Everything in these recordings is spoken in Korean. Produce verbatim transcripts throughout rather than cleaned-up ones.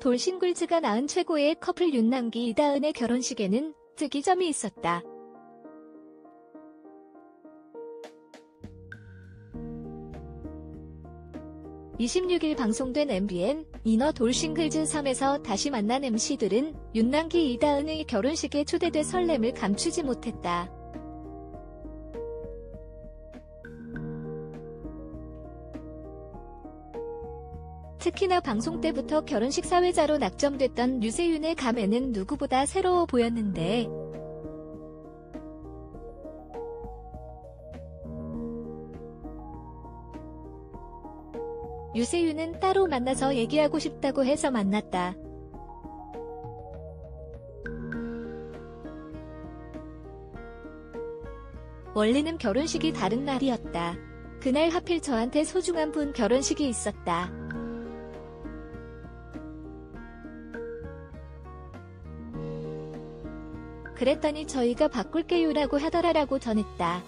돌싱글즈가 낳은 최고의 커플 윤남기 이다은의 결혼식에는 특이점이 있었다. 이십육 일 방송된 엠비엔 이너 돌싱글즈 삼에서 다시 만난 엠씨들은 윤남기 이다은의 결혼식에 초대돼 설렘을 감추지 못했다. 특히나 방송 때부터 결혼식 사회자로 낙점됐던 유세윤의 감회는 누구보다 새로워 보였는데 유세윤은 따로 만나서 얘기하고 싶다고 해서 만났다. 원래는 결혼식이 다른 날이었다. 그날 하필 저한테 소중한 분 결혼식이 있었다. 그랬더니 저희가 바꿀게요라고 하더라라고 전했다.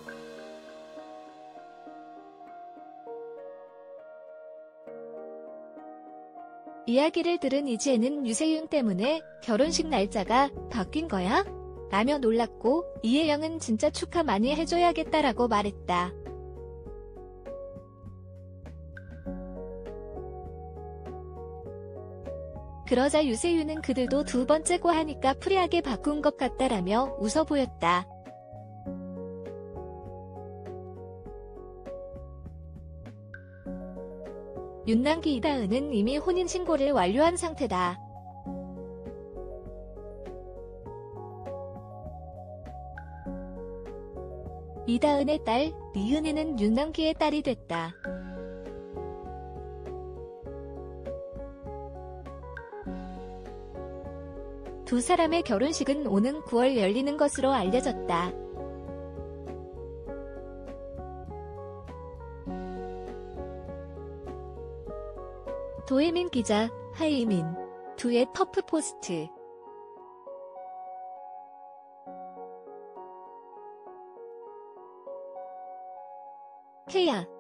이야기를 들은 이지혜는 유세윤 때문에 결혼식 날짜가 바뀐 거야? 라며 놀랐고 이혜영은 진짜 축하 많이 해줘야겠다라고 말했다. 그러자 유세윤은 그들도 두 번째고 하니까 프리하게 바꾼 것 같다라며 웃어 보였다. 윤남기 이다은은 이미 혼인신고를 완료한 상태다. 이다은의 딸 리은혜는 윤남기의 딸이 됐다. 두 사람의 결혼식은 오는 구월 열리는 것으로 알려졌다. 도혜민 기자, 하이민, 두의 터프 포스트. 케이아